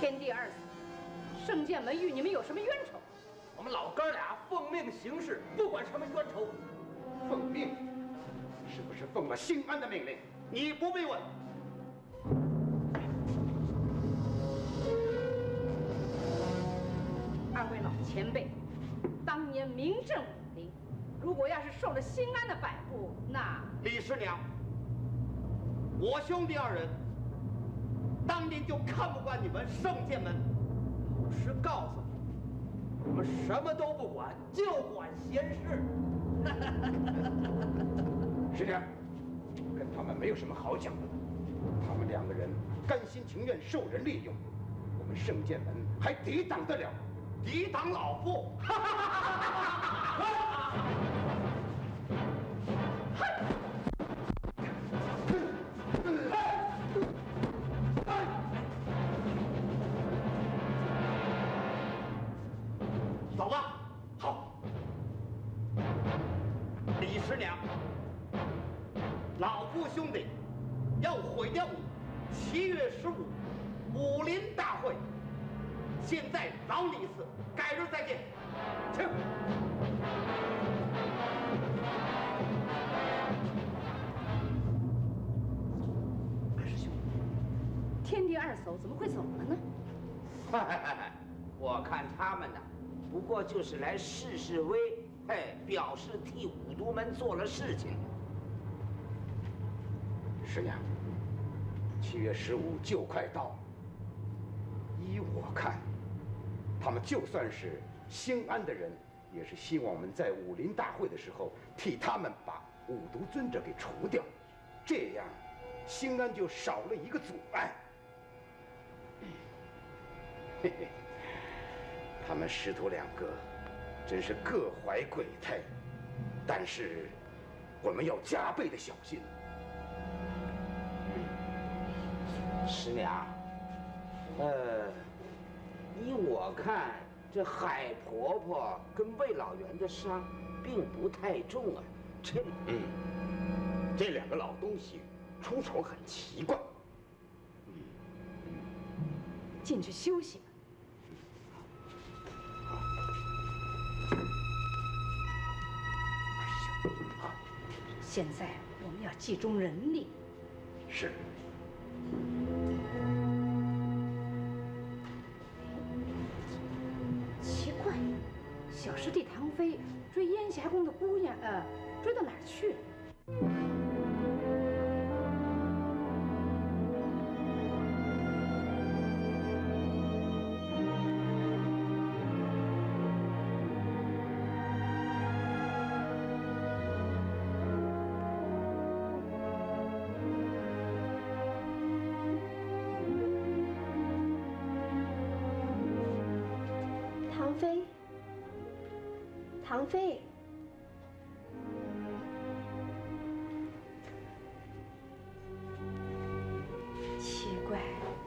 天地二死，圣剑门与你们有什么冤仇？ 我们老哥俩奉命行事，不管什么冤仇。 奉命？是不是奉了兴安的命令？你不必问。 二位老前辈，当年名震武林，如果要是受了兴安的摆布，那李师娘，我兄弟二人当年就看不惯你们圣剑门。 老实告诉你，我们什么都不管，就管闲事。 师娘，跟他们没有什么好讲的了。他们两个人甘心情愿受人利用，我们圣剑门还抵挡得了？抵挡老夫！走吧。好。李师娘，老夫兄弟要毁掉你7月15武林大会。现在饶你一次，改日再见。请。 二师兄，天地二叟怎么会走了呢？ 我看他们呢，不过就是来示示威，表示替五毒门做了事情。 师娘，7月15就快到了。依我看，他们就算是兴安的人，也是希望我们在武林大会的时候替他们把五毒尊者给除掉，这样兴安就少了一个阻碍。嘿嘿，他们师徒两个真是各怀鬼胎，但是我们要加倍的小心。 师娘，依我看，这海婆婆跟魏老元的伤并不太重啊。 这两个老东西出手很奇怪。 进去休息吧。二师兄，现在我们要集中人力。 是。 奇怪，小师弟唐飞追烟霞宫的姑娘，追到哪儿去了？ 唐飞， 奇怪，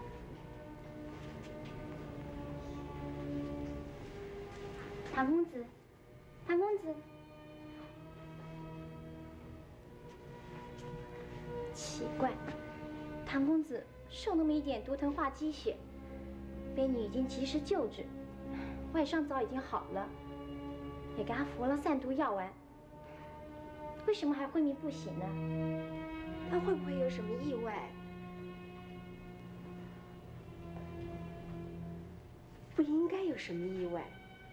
唐公子，唐公子，奇怪，唐公子受那么一点毒藤化鸡血，卑女已经及时救治，外伤早已经好了。也给他服了散毒药丸，为什么还昏迷不醒呢？ 他会不会有什么意外？不应该有什么意外。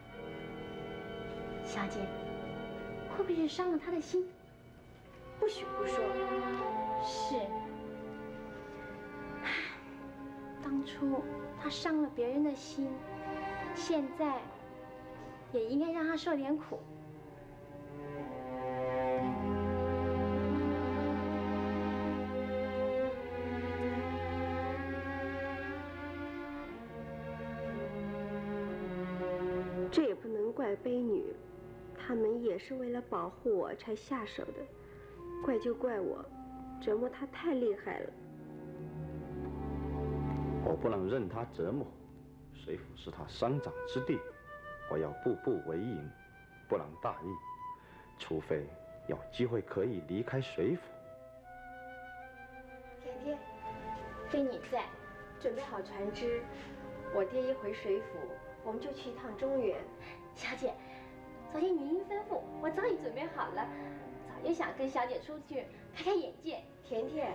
小姐，会不会是伤了他的心？ 不许胡说。 是，当初他伤了别人的心，现在也应该让他受点苦。 这也不能怪卑女，他们也是为了保护我才下手的，怪就怪我，折磨他太厉害了。 我不能任他折磨，水府是他生长之地。我要步步为营，不能大意，除非有机会可以离开水府。 甜甜，卑女在， 准备好船只， 我爹一回水府，我们就去一趟中原。 小姐，昨天您一吩咐，我早已准备好了，早就想跟小姐出去开开眼界。 甜甜，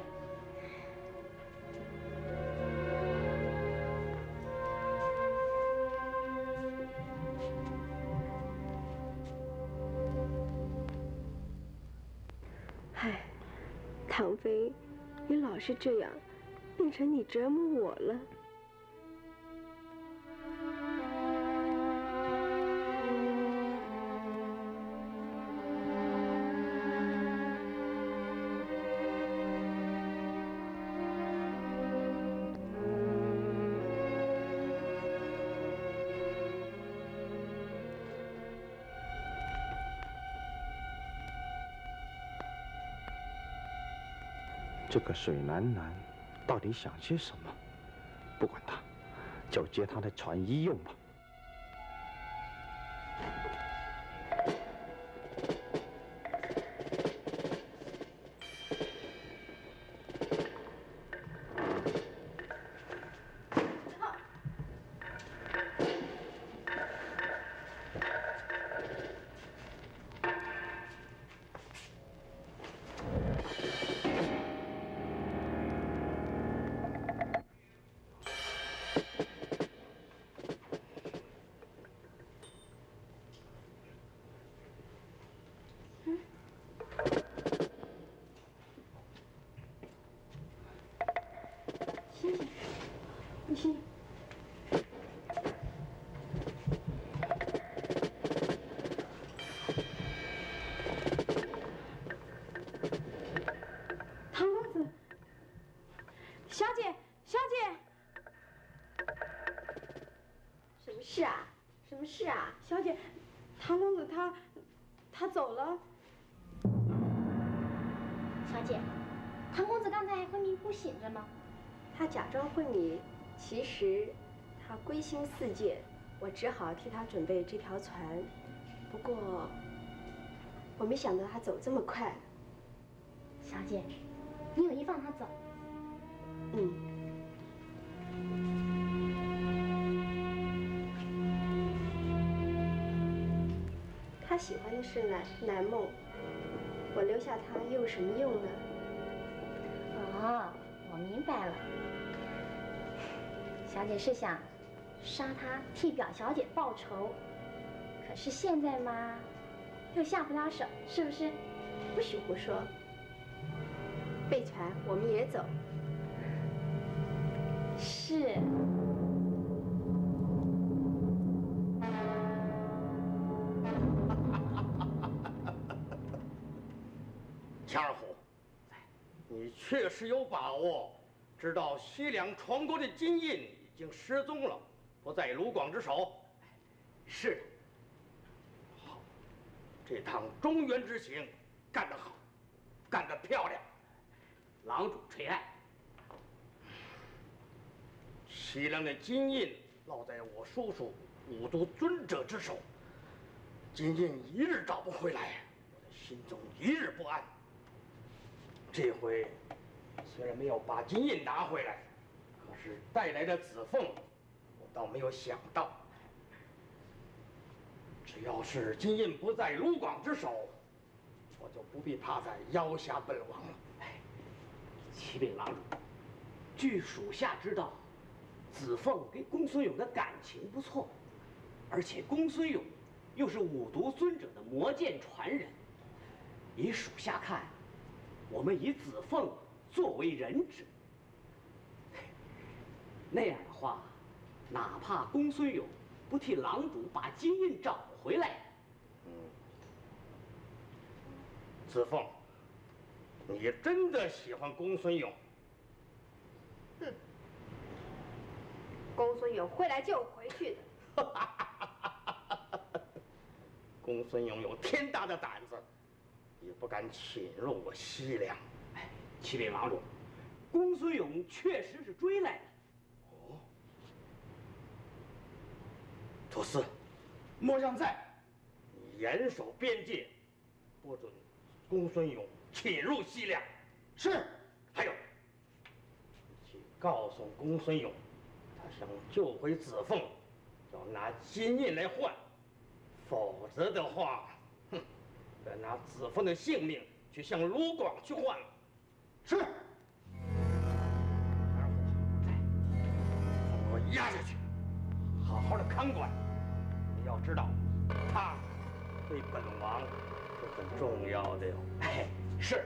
唉，唐飞，你老是这样，变成你折磨我了。 这个水南南到底想些什么？不管他，就接他的船医用吧。 什么事啊，小姐？唐公子他走了。 小姐，唐公子刚才还昏迷不醒着吗？ 他假装昏迷，其实他归心似箭。我只好替他准备这条船。不过我没想到他走这么快。 小姐，你有意放他走？ 嗯。他喜欢的是南梦，我留下他又有什么用呢？ 哦，我明白了。小姐是想杀他替表小姐报仇，可是现在嘛，又下不了手，是不是？ 不许胡说。备船，我们也走。 是。 强二虎，你确实有把握知道西凉传国的金印已经失踪了，不在卢广之手。是的。好，这趟中原之行干得好，干得漂亮。郎主垂爱。西凉的金印落在我叔叔武都尊者之手，金印一日找不回来，我的心中一日不安。这回虽然没有把金印拿回来，可是带来的子凤，我倒没有想到。只要是金印不在卢广之手，我就不必怕在妖峡本王了。 启禀郎主，据属下知道，子凤跟公孙勇的感情不错，而且公孙勇又是五毒尊者的魔剑传人。以属下看，我们以子凤作为人质，那样的话，哪怕公孙勇不替郎主把金印找回来， 子凤，你真的喜欢公孙勇？ 哼，公孙勇会来救回去的。 公孙勇有天大的胆子，也不敢侵入我西凉。 启禀郎主，公孙勇确实是追来的。 哦，土司，莫让在，你严守边界，不准公孙勇侵入西凉。是。还有，去告诉公孙勇，他想救回子凤，要拿金印来换，否则的话，哼，得拿子凤的性命去向卢广去换了。 是。 二虎，在，给我押下去，好好的看管。你要知道，他对本王是很重要的哟。 哎，是。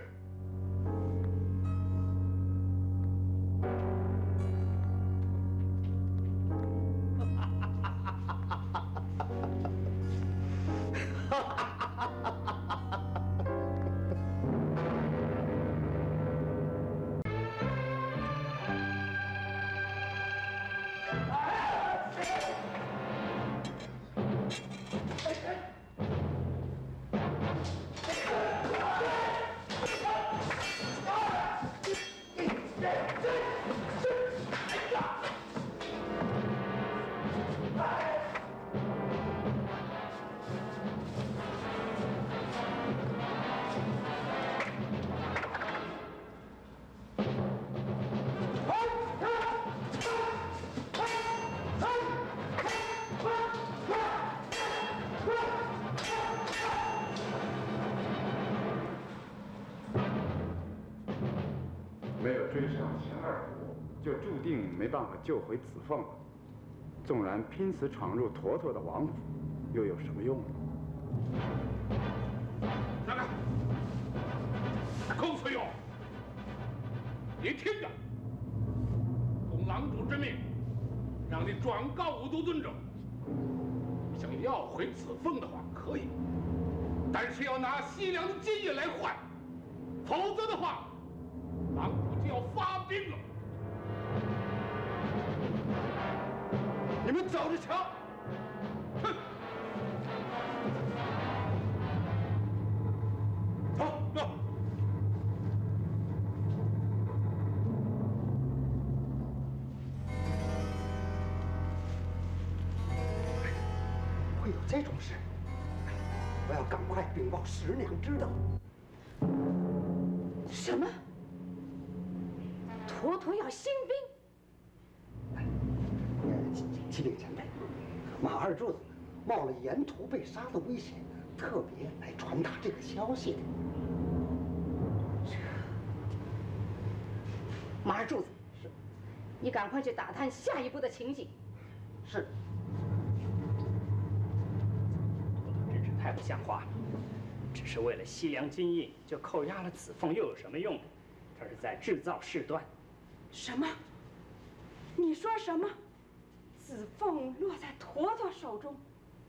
没有追上钱二虎，就注定没办法救回子凤了。纵然拼死闯入坨坨的王府，又有什么用呢？ 站开！公孙勇，你听着，奉郎主之命，让你转告五都尊者，想要回子凤的话可以，但是要拿西凉的金印来换，否则的话，郎主就要发兵了。 你们走着瞧！ 哼！走。 会有这种事？我要赶快禀报十娘知道。 什么？坨坨要兴兵？ 启禀前辈，马二柱子冒了沿途被杀的危险，特别来传达这个消息的。 马二柱子，是，你赶快去打探下一步的情景。 是。 真是太不像话了！只是为了西凉金印就扣押了子凤，又有什么用？他是在制造事端。 什么？你说什么？子凤落在坨坨手中？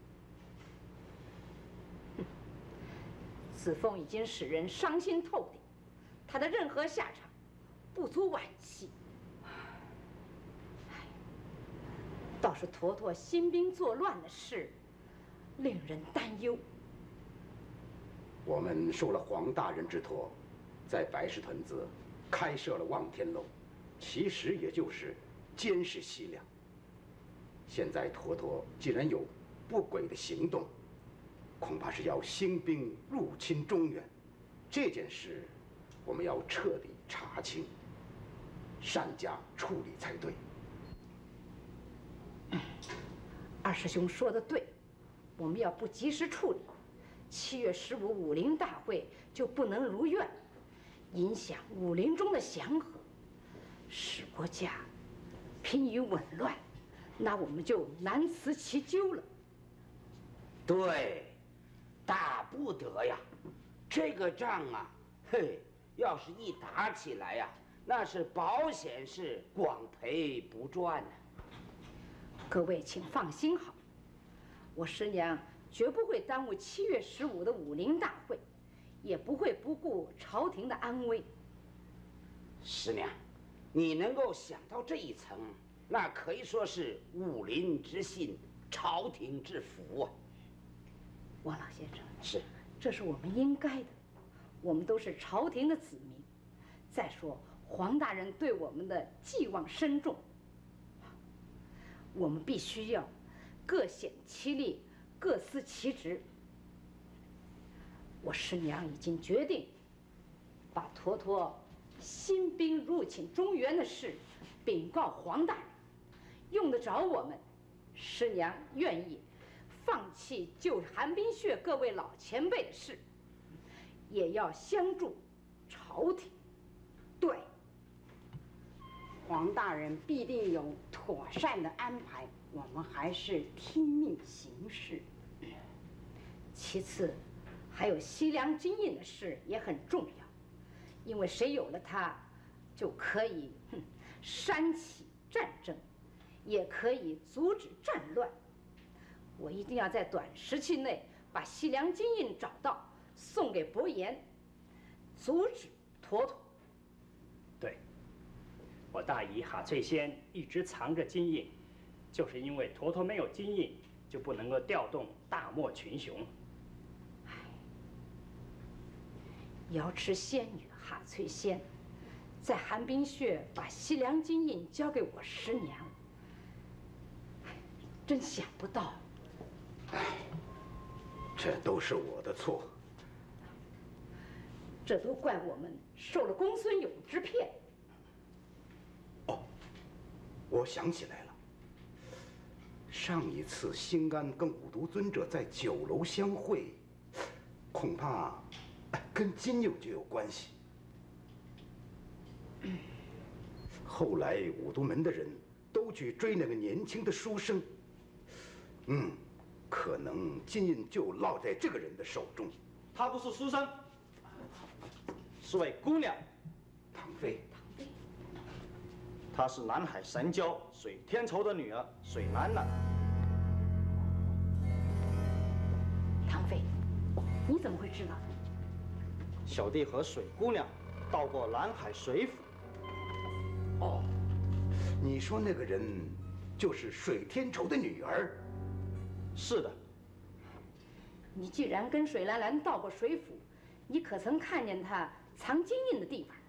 子凤已经使人伤心透顶，他的任何下场不足惋惜。倒是坨坨兴兵作乱的事，令人担忧。 我们受了黄大人之托，在白石屯子开设了望天楼，其实也就是监视西凉。现在坨坨既然有不轨的行动，恐怕是要兴兵入侵中原。这件事我们要彻底查清，善加处理才对。 二师兄说的对，我们要不及时处理，7月15武林大会就不能如愿，影响武林中的祥和，使国家濒于紊乱，那我们就难辞其咎了。 对，大不得呀！这个仗啊，嘿，要是一打起来呀，那是保险是广赔不赚呢。 各位请放心好，我师娘绝不会耽误7月15的武林大会，也不会不顾朝廷的安危。 师娘，你能够想到这一层，那可以说是武林之幸，朝廷之福啊。 王老先生， 是， 这是我们应该的，我们都是朝廷的子民。再说黄大人对我们的寄望深重，我们必须要各显其力，各司其职。我师娘已经决定把坨坨兴兵入侵中原的事禀告黄大人， 用得着我们。师娘愿意放弃救寒冰穴各位老前辈的事，也要相助朝廷。 对，黄大人必定有妥善的安排，我们还是听命行事。 其次，还有西凉金印的事也很重要，因为谁有了它，就可以煽起战争，也可以阻止战乱。我一定要在短时期内把西凉金印找到，送给伯颜，阻止坨坨。 对，我大姨哈翠仙一直藏着金印，就是因为坨坨没有金印，就不能够调动大漠群雄。瑶池仙女哈翠仙，在寒冰穴把西凉金印交给我师娘，真想不到。 这都是我的错。 这都怪我们受了公孙勇之骗。 哦，我想起来了，上一次兴安跟五毒尊者在酒楼相会，恐怕跟金佑就有关系。后来五毒门的人都去追那个年轻的书生，可能金印就落在这个人的手中。 他不是书生，是位姑娘， 唐妃。 她是南海神蛟水天仇的女儿水兰兰。 唐妃，你怎么会知道？ 小弟和水姑娘到过南海水府。 哦，你说那个人就是水天仇的女儿？ 是的。 你既然跟水兰兰到过水府，你可曾看见她藏金印的地方？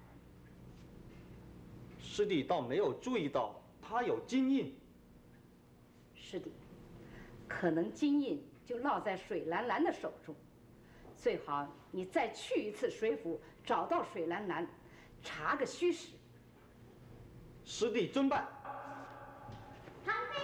师弟倒没有注意到她有金印。 师弟，可能金印就落在水兰兰的手中。最好你再去一次水府，找到水兰兰，查个虚实。 师弟遵办。 唐妃。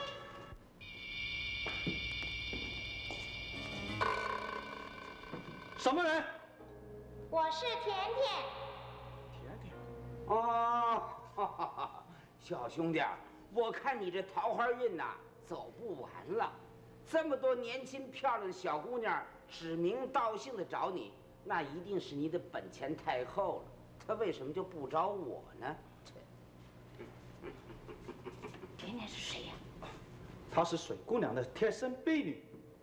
什么人？ 我是甜甜。 甜甜。哦，哈哈哈！小兄弟，我看你这桃花运呐，走不完了。这么多年轻漂亮的小姑娘指名道姓的找你，那一定是你的本钱太厚了。她为什么就不找我呢？ 甜甜是谁呀？ 她是水姑娘的贴身婢女。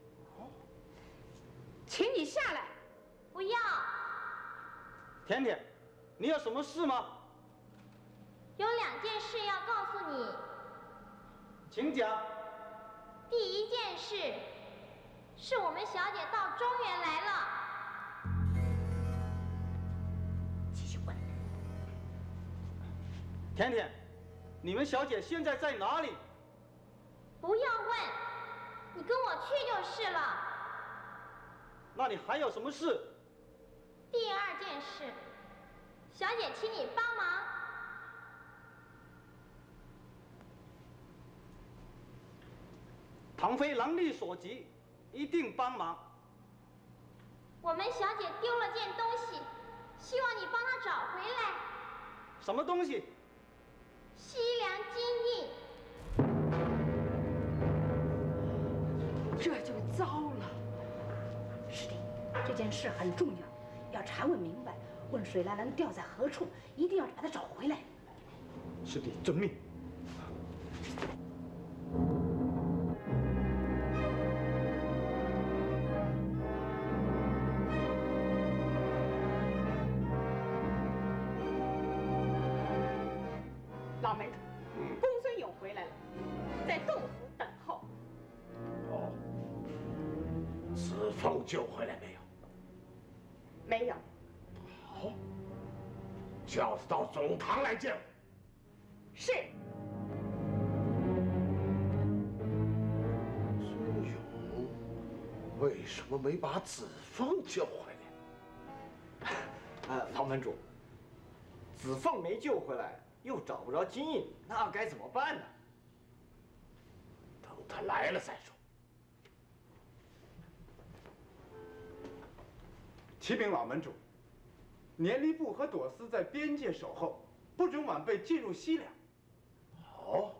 请你下来。 不要。 甜甜，你有什么事吗？ 有2件事要告诉你。 请讲。 第一件事，是我们小姐到中原来了。 继续问。 甜甜，你们小姐现在在哪里？ 不要问，你跟我去就是了。 那你还有什么事？ 第2件事，小姐请你帮忙。 唐妃能力所及，一定帮忙。 我们小姐丢了件东西，希望你帮她找回来。 什么东西？ 西凉金印。 这就糟了。师弟，这件事很重要，要查问明白。问水兰兰掉在何处，一定要把她找回来。 师弟遵命。 老门主，公孙勇回来了，在洞府等候。 哦，子凤救回来没有？ 没有。 好，叫他到总堂来见我。 是。 孙勇为什么没把子凤救回来？ 老门主，子凤没救回来，又找不着金印，那该怎么办呢？ 他来了再说。 启禀老门主，年吏部和朵思在边界守候，不准晚辈进入西凉。 哦，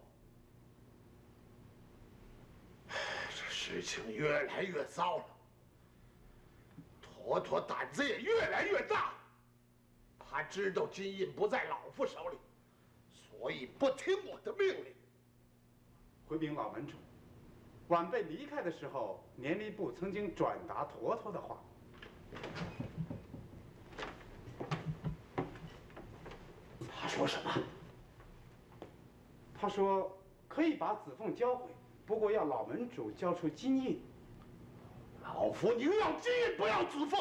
这事情越来越糟了。坨坨胆子也越来越大，他知道金印不在老夫手里，所以不听我的命令。 回禀老门主，晚辈离开的时候，年吏部曾经转达坨坨的话。 他说什么？ 他说可以把子凤交回，不过要老门主交出金印。 老夫宁要金印，不要子凤。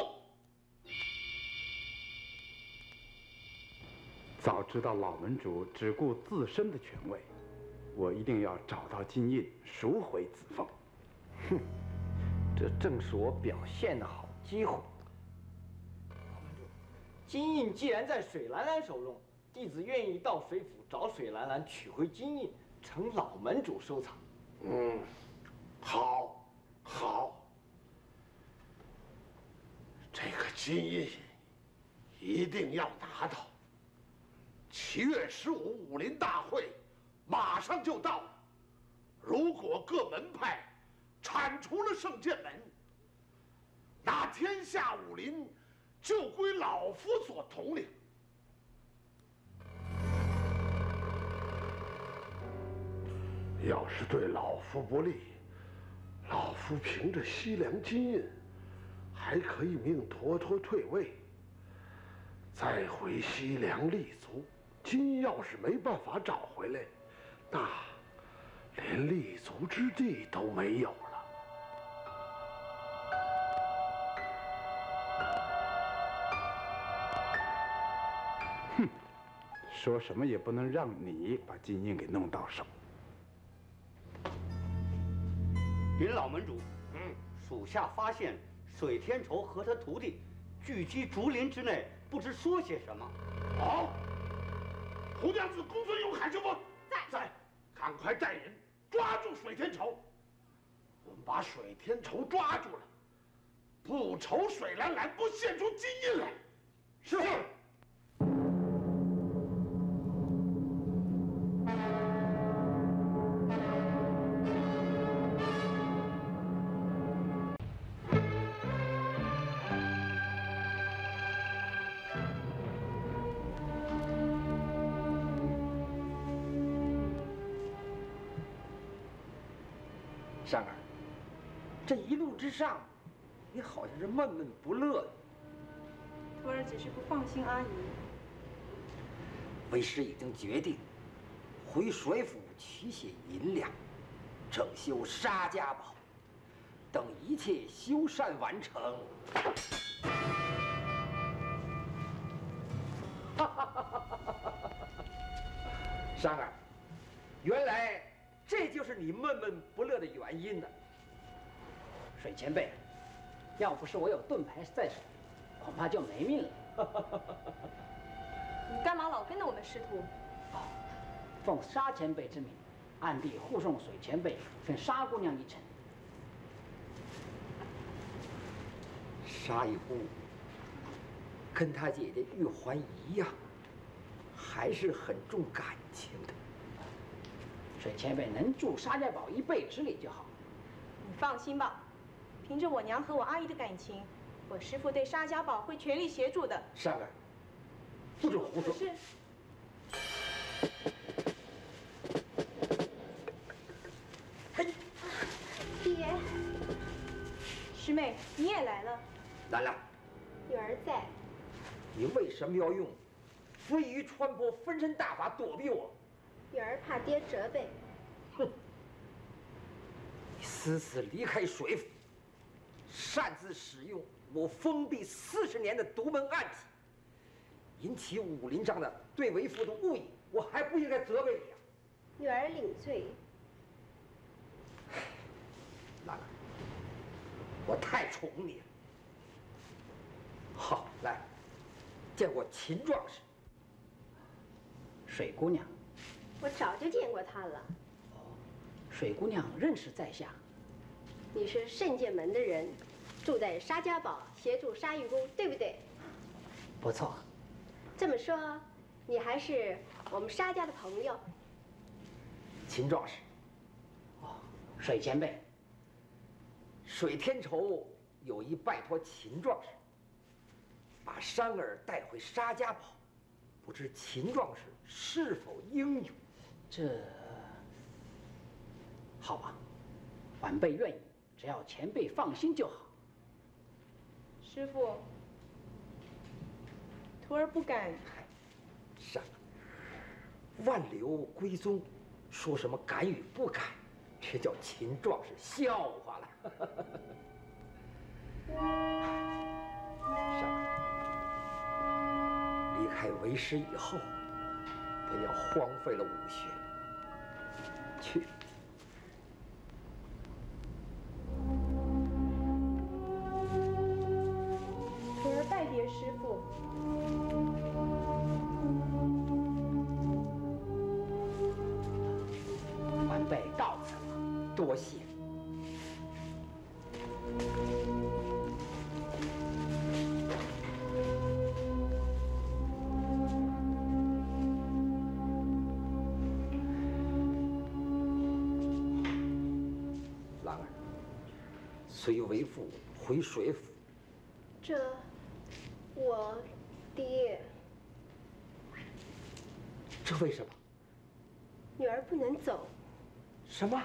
早知道老门主只顾自身的权位，我一定要找到金印，赎回子凤。 哼，这正是我表现的好机会。金印既然在水兰兰手中，弟子愿意到水府找水兰兰取回金印，承老门主收藏。 好，好。这个金印一定要拿到。7月15武林大会马上就到了，如果各门派铲除了圣剑门，那天下武林就归老夫所统领。要是对老夫不利，老夫凭着西凉金印，还可以命坨坨退位，再回西凉立足。金要是没办法找回来，那连立足之地都没有了。 哼，说什么也不能让你把金印给弄到手。 禀老门主，属下发现水天仇和他徒弟聚集竹林之内，不知说些什么。 好，胡娘子公孙勇喊什么？在，赶快带人抓住水天仇。我们把水天仇抓住了，不愁水兰兰不献出金印来。是。 善儿，这一路之上，你好像是闷闷不乐的。 徒儿只是不放心阿姨。 为师已经决定，回水府取些银两，整修沙家堡，等一切修缮完成。善儿，原来这就是你闷闷不乐的原因呢。 水前辈，要不是我有盾牌在手，恐怕就没命了。 你干嘛老跟着我们师徒？ 奉沙前辈之命，暗地护送水前辈跟沙姑娘一程。 沙一姑跟她姐姐玉环一样，还是很重感情的。 水前辈能助沙家堡一臂之力就好。 你放心吧，凭着我娘和我阿姨的感情，我师父对沙家堡会全力协助的。 善儿，不准胡说。 可是。 爹， 师妹，你也来了。 兰兰， 女儿在。 你为什么要用飞鱼穿波分身大法躲避我？ 女儿怕爹责备。 哼！你私自离开水府，擅自使用我封闭40年的独门暗器，引起武林上的对为父的误解，我还不应该责备你啊！ 女儿领罪。 兰兰，我太宠你了。好，来，见过秦壮士。 水姑娘， 我早就见过他了。 水姑娘认识在下。 你是圣剑门的人，住在沙家堡，协助沙玉公，对不对？ 不错。 这么说，你还是我们沙家的朋友。 秦壮士。 哦，水前辈。 水天仇有意拜托秦壮士，把山儿带回沙家堡，不知秦壮士是否应允？ 这，好吧，晚辈愿意，只要前辈放心就好。 师傅，徒儿不敢。 善，万流归宗，说什么敢与不敢，却叫秦壮士笑话了。善，离开为师以后，不要荒废了武学。去。 徒儿拜别师傅。 晚辈告辞了， 多谢。兰儿，随为父回水府。 我爹。 这为什么？ 女儿不能走。 什么？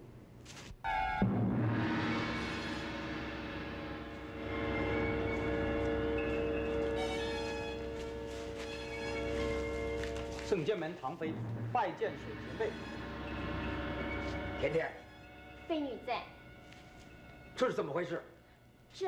圣剑门唐妃拜见水前辈。 甜甜， 妃女在。 这是怎么回事？ 这。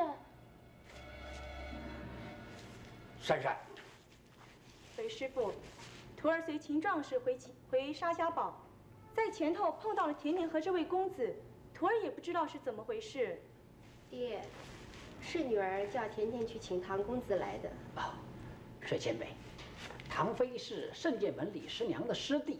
珊珊。 回师傅，徒儿随秦壮士回沙家堡，在前头碰到了甜甜和这位公子，徒儿也不知道是怎么回事。 爹，是女儿叫甜甜去请唐公子来的。 啊，水前辈，唐妃是圣剑门李师娘的师弟。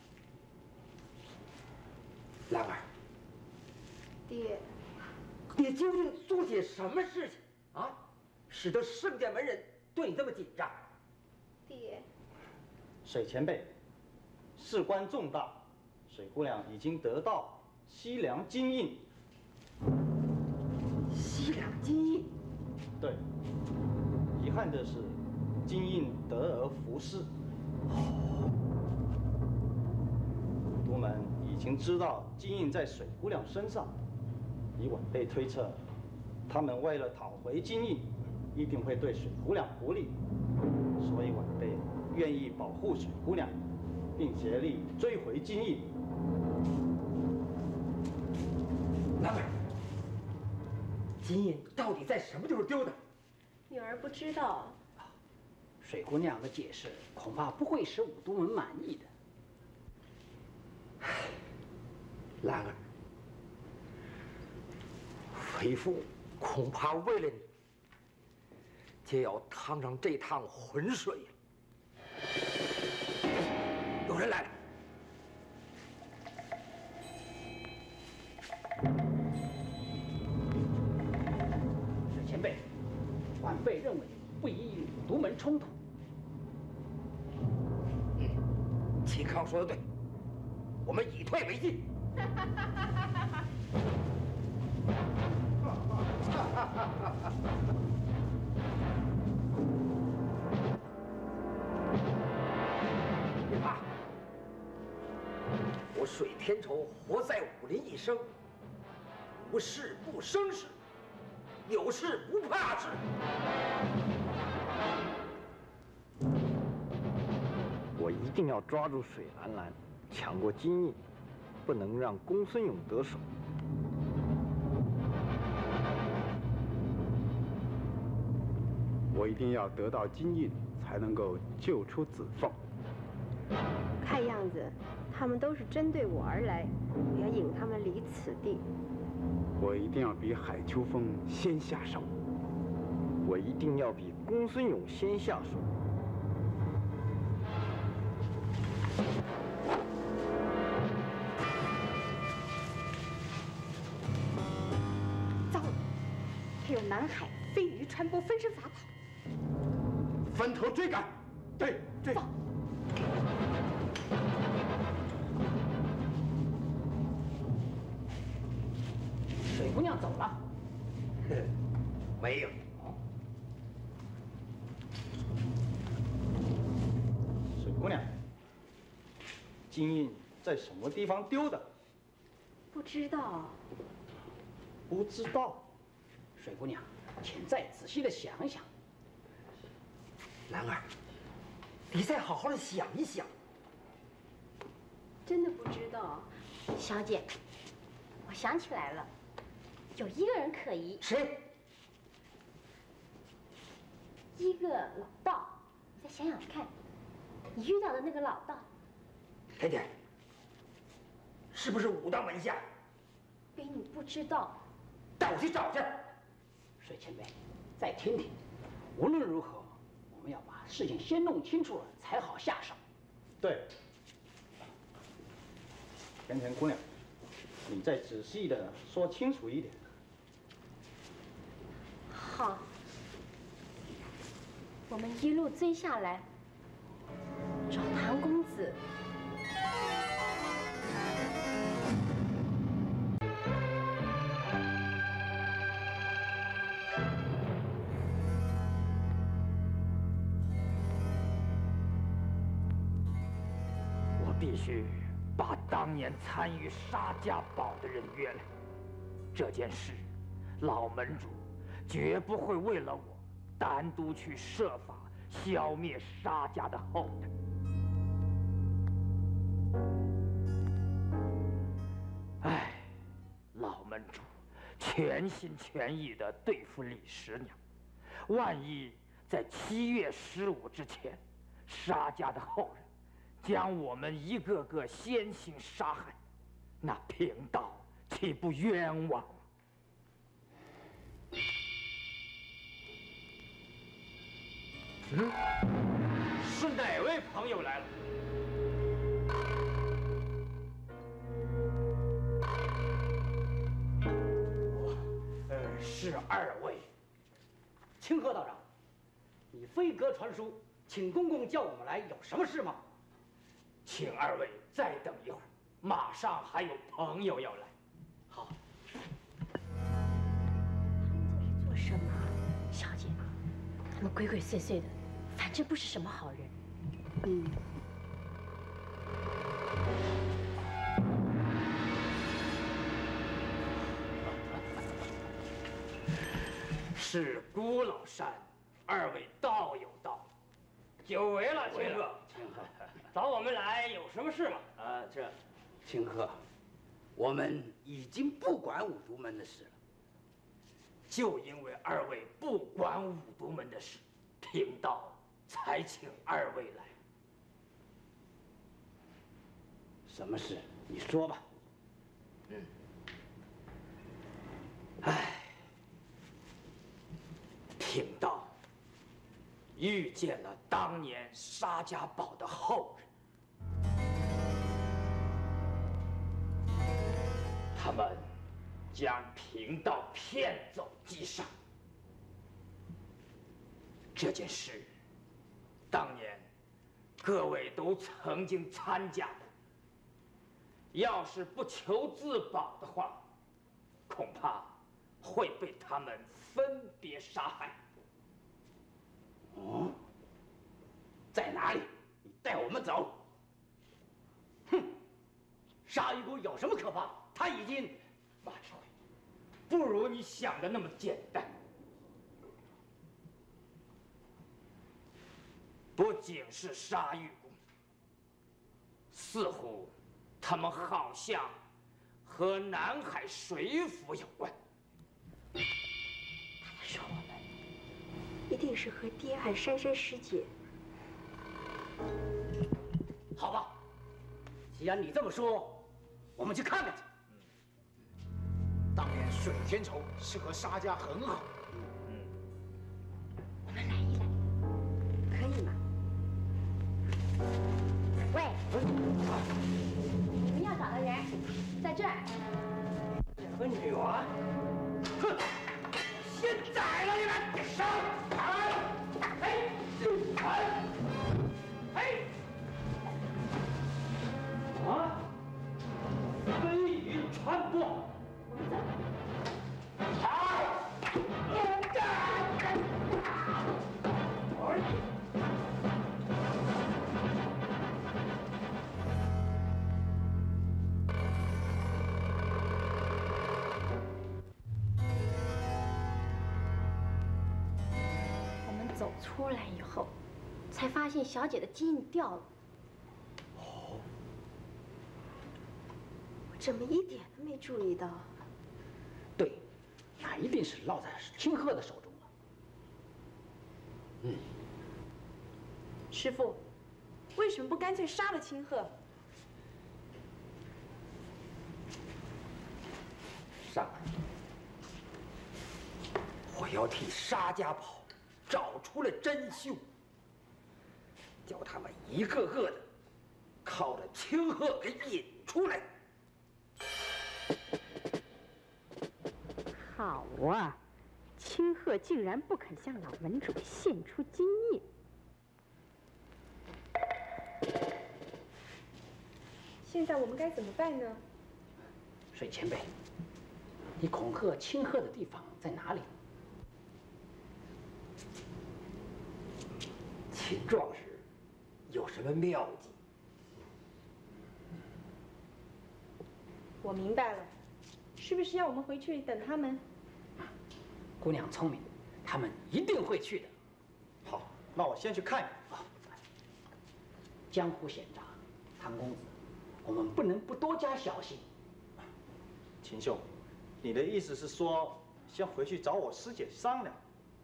兰儿， 爹， 你究竟做些什么事情啊，使得圣剑门人对你这么紧张？ 爹， 水前辈，事关重大，水姑娘已经得到西凉金印。 西凉金印？ 对，遗憾的是，金印得而复失。武都门已经知道金印在水姑娘身上，以晚辈推测，他们为了讨回金印，一定会对水姑娘不利，所以晚辈愿意保护水姑娘，并竭力追回金印。 兰儿，金印到底在什么地方丢的？ 女儿不知道。 水姑娘的解释恐怕不会使武都门满意的。 兰儿，为父恐怕为了你，就要趟上这趟浑水了。有人来了。 水前辈，晚辈认为不宜与武都门冲突。 秦康说的对，我们以退为进。别怕，我水天仇活在武林一生，无事不生事，有事不怕事。 我一定要抓住水兰兰，抢过金印，不能让公孙勇得手。 我一定要得到金印，才能够救出子凤。 看样子，他们都是针对我而来，我要引他们离此地。 我一定要比海秋风先下手。 我一定要比公孙勇先下手。 南海飞鱼船舶纷声杂跑。 分头追赶。对。 走。 水姑娘走了。 没有。 水姑娘，金印在什么地方丢的？ 不知道。 不知道。 水姑娘，请再仔细的想一想。 兰儿，你再好好的想一想。 真的不知道。 小姐，我想起来了，有一个人可疑。 谁？ 一个老道，你再想想看，你遇到的那个老道。 甜甜，是不是武当门下？ 卑女不知道。 带我去找去。 水前辈，再听听。无论如何，我们要把事情先弄清楚了，才好下手。 对。甜甜姑娘，你再仔细的说清楚一点。 好。我们一路追下来，找唐公子。 我必须把当年参与沙家堡的人约来。这件事，老门主绝不会为了我单独去设法消灭沙家的后人。哎，老门主全心全意地对付李十娘，万一在7月15之前，沙家的后人将我们一个个先行杀害，那贫道岂不冤枉？是哪位朋友来了？是2位。 清河道长，你飞鸽传书，请公公叫我们来，有什么事吗？ 请2位再等一会儿，马上还有朋友要来。 好。 他们这是做什么？小姐，他们鬼鬼祟祟的，反正不是什么好人。 是孤老山，2位道友到，久违了，清鹤。找我们来有什么事吗？ 清鹤，我们已经不管五毒门的事了。 就因为2位不管五毒门的事，贫道才请2位来。 什么事？你说吧。 贫道遇见了当年沙家堡的后人，他们将贫道骗走击杀。这件事，当年各位都曾经参加过。要是不求自保的话，恐怕会被他们分别杀害。 哦，在哪里？你带我们走。 哼，鲨鱼谷有什么可怕？他已经…… 马指挥，不如你想的那么简单。不仅是沙玉宫，似乎他们好像和南海水府有关。 他说我们一定是和堤岸珊珊师姐。 好吧，既然你这么说，我们去看看去。 当年水天仇是和沙家很好。 我们来一来， 可以吗？ 喂，你们要找的人在这儿。 2个女娃，哼，现在走出来以后，才发现小姐的金印掉了。 哦， 我怎么一点都没注意到？ 对，那一定是落在清鹤的手中了。 师傅，为什么不干脆杀了清鹤？ 上儿，我要替沙家堡找出了真凶，叫他们一个个的靠着清鹤给引出来。 好啊，清鹤竟然不肯向老门主献出金印。 现在我们该怎么办呢？ 水前辈，你恐吓清鹤的地方在哪里？ 秦壮士有什么妙计？ 我明白了，是不是要我们回去等他们？ 姑娘聪明，他们一定会去的。 好，那我先去看看。 江湖险诈，唐公子，我们不能不多加小心。 秦兄，你的意思是说，先回去找我师姐商量？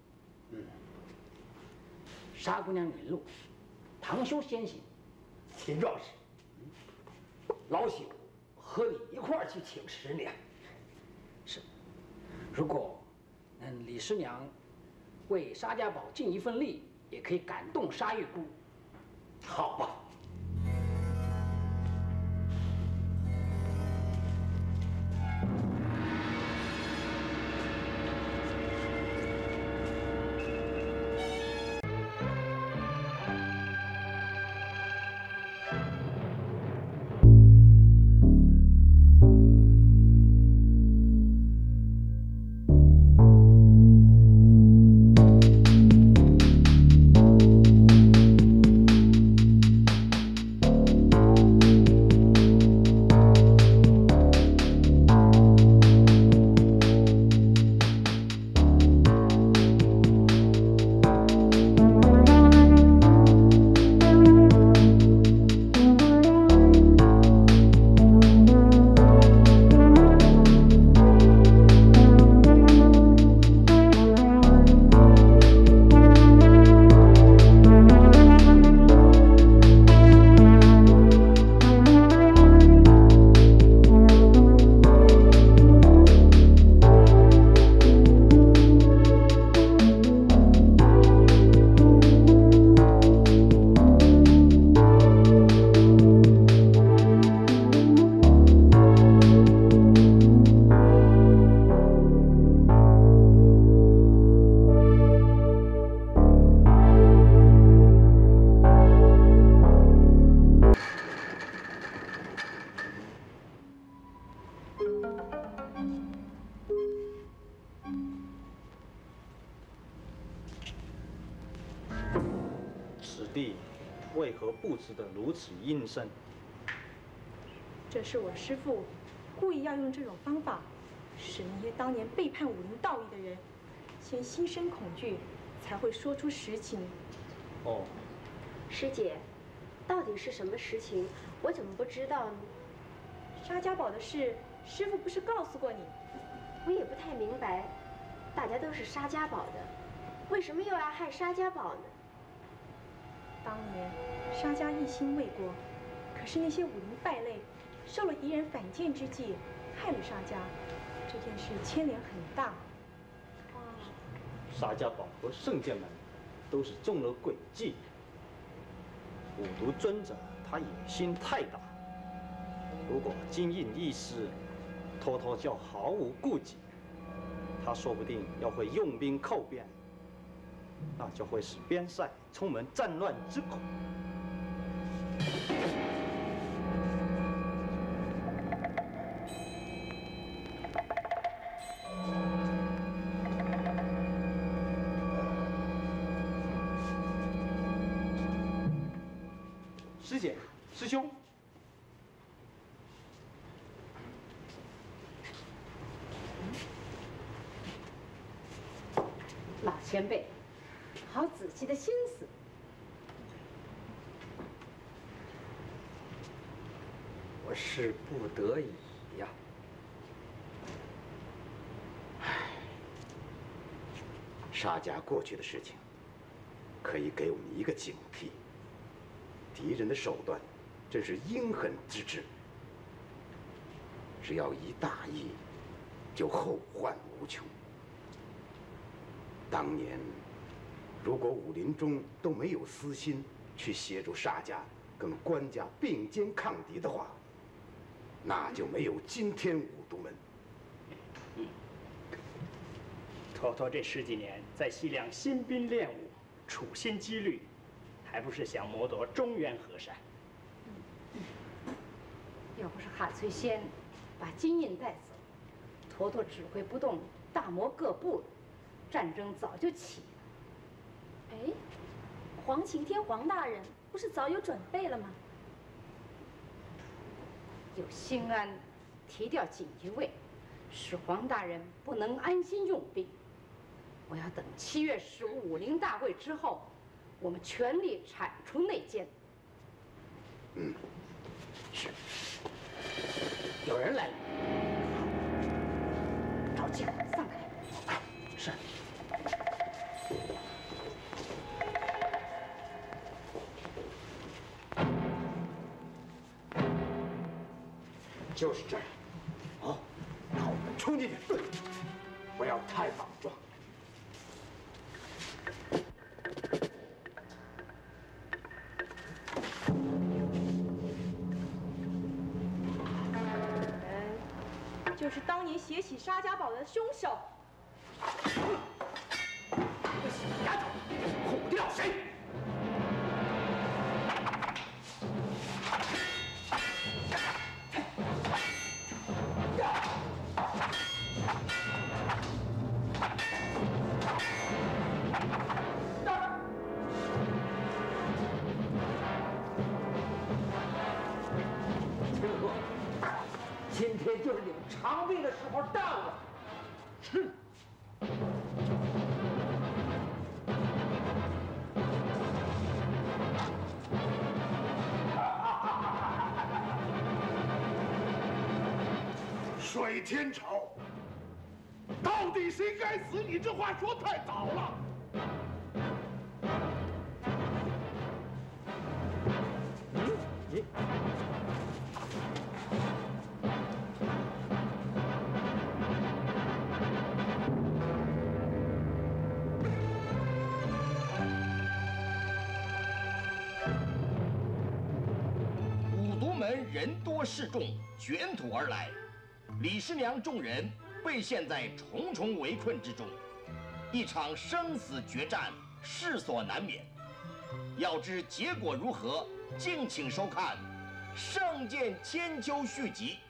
沙姑娘引路，唐兄先行。 秦壮士，老朽和你一块儿去请师娘。 是，如果李师娘为沙家堡尽一份力，也可以感动沙玉姑。 好吧。 此地为何布置得如此阴森？ 这是我师父故意要用这种方法，使那些当年背叛武林道义的人先心生恐惧，才会说出实情。 哦， 师姐，到底是什么实情？我怎么不知道呢？ 沙家堡的事，师父不是告诉过你？ 我也不太明白，大家都是沙家堡的，为什么又要害沙家堡呢？ 当年沙家一心为国，可是那些武林败类受了敌人反间之计，害了沙家，这件事牵连很大。 沙家堡和圣剑门都是中了诡计。五毒尊者他野心太大，如果金印一失，托托就毫无顾忌，他说不定要会用兵寇边，那就会使边塞充满战乱之恐。师姐，师兄， 老前辈， 好仔细的心思。 我是不得已呀。 沙家过去的事情，可以给我们一个警惕。敌人的手段，真是阴狠之至。只要一大意，就后患无穷。当年，如果武林中都没有私心去协助沙家跟关家并肩抗敌的话，那就没有今天五都门。 坨坨这10几年在西凉新兵练武，处心积虑，还不是想谋夺中原河山？ 要不是哈翠仙把金印带走，坨坨指挥不动大魔各部了，战争早就起了。 哎，黄晴天黄大人不是早有准备了吗？ 有兴安提调锦衣卫，使黄大人不能安心用兵。我要等7月15武林大会之后，我们全力铲除内奸。 是。有人来了。 赵静，散开。 是。就是这样。好，那我们冲进去。对，不要太莽撞。 就是当年携起沙家堡的凶手。 丫头，唬得了谁？今天就是你们长病的时候到了。是。 水天朝，到底谁该死？你这话说太早了。 你。 人多势众，卷土而来，李师娘众人被陷在重重围困之中，一场生死决战势所难免。要知结果如何，敬请收看《圣剑千秋》续集。